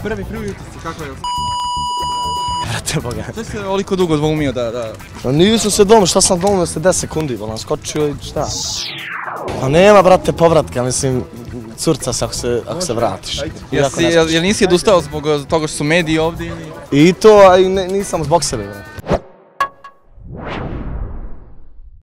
Prvi utisci, kako je? Vrate Boga. Što si oliko dugo dvoumio da... Nisam se domio, šta sam domio se 10 sekundi, volam, skočio i šta? Pa nema, brate, povratka, mislim, curca se ako se vratiš. Jel nisi odustao zbog toga što su mediji ovdje ili? I to, a i nisam zbog sebe.